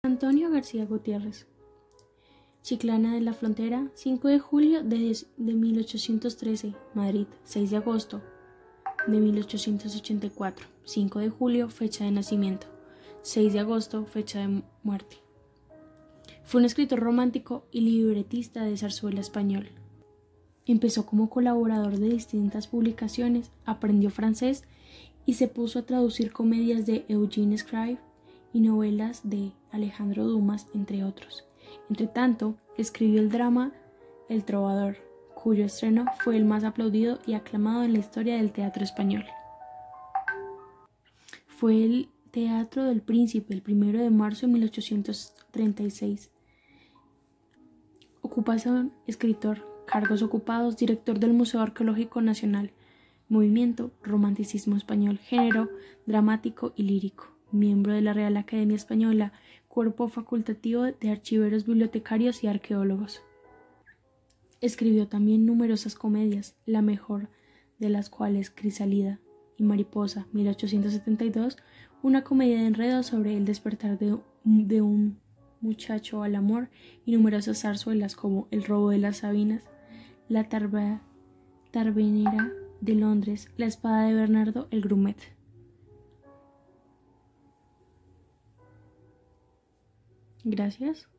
Antonio García Gutiérrez. Chiclana de la Frontera, 5 de julio de 1813, Madrid, 6 de agosto de 1884, 5 de julio, fecha de nacimiento, 6 de agosto, fecha de muerte. Fue un escritor romántico y libretista de zarzuela español. Empezó como colaborador de distintas publicaciones, aprendió francés y se puso a traducir comedias de Eugene Scribe y novelas de Alejandro Dumas, entre otros. Entretanto, escribió el drama El Trovador, cuyo estreno fue el más aplaudido y aclamado en la historia del teatro español. Fue el Teatro del Príncipe el 1 de marzo de 1836. Ocupación: escritor. Cargos ocupados: director del Museo Arqueológico Nacional. Movimiento: romanticismo español. Género: dramático y lírico. Miembro de la Real Academia Española. Cuerpo facultativo de archiveros, bibliotecarios y arqueólogos. Escribió también numerosas comedias, la mejor de las cuales Crisálida y Mariposa, 1872, una comedia de enredo sobre el despertar de un muchacho al amor, y numerosas zarzuelas como El robo de las Sabinas, La Tarbanera de Londres, La espada de Bernardo el Grumet. Gracias.